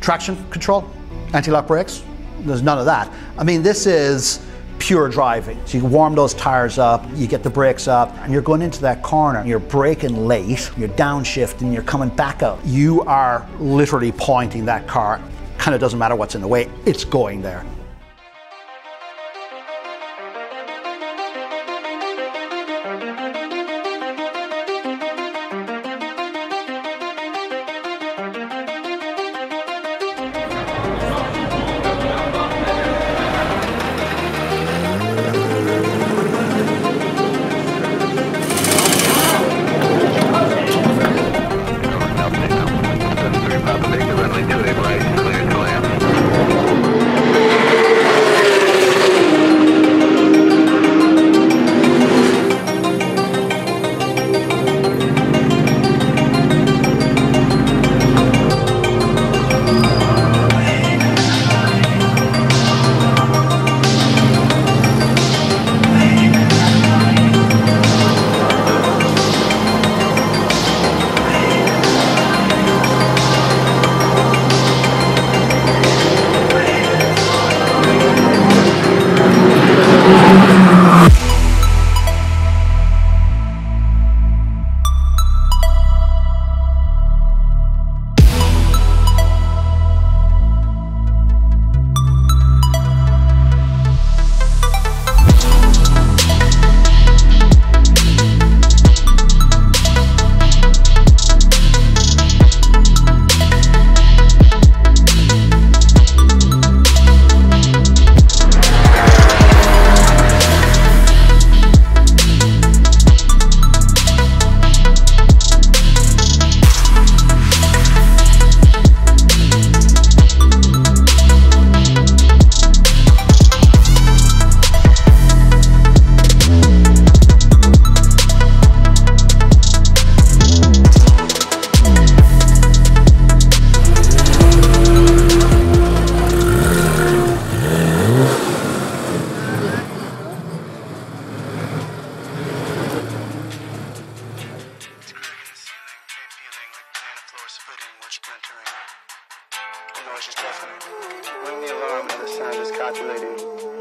Traction control, anti-lock brakes, there's none of that. I mean, this is pure driving. So you warm those tires up, you get the brakes up, and you're going into that corner, you're braking late, you're downshifting, you're coming back out. You are literally pointing that car. Kind of doesn't matter what's in the way, it's going there. Ring the alarm, other sound is copulating.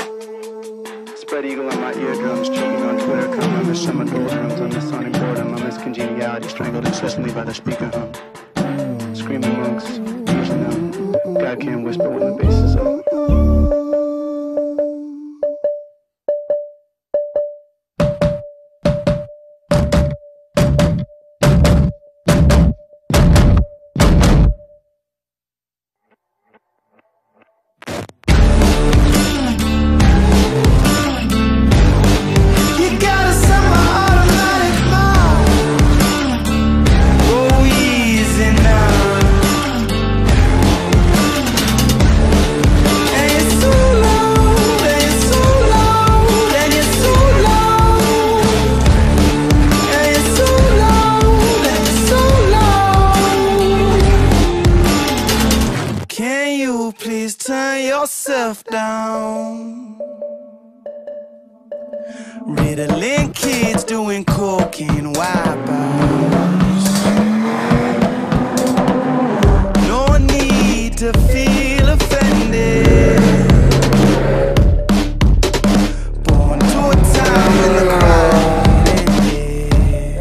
Spread eagle on my eardrums, choking on Twitter, come on the summer doldrums, on the sonic boredom, on this congeniality, strangled incessantly by the speaker hum. Screaming monks, usually numb. God can't whisper when the bass is up. Please turn yourself down. Ritalin kids doing cocaine wipeouts. No need to feel offended. Born to a time when the crowd ended.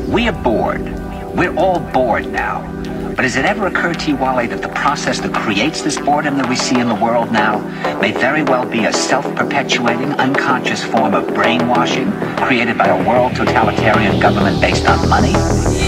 We are bored. We're all bored now. But has it ever occurred to you, Wally, that the process that creates this boredom that we see in the world now may very well be a self-perpetuating, unconscious form of brainwashing created by a world totalitarian government based on money?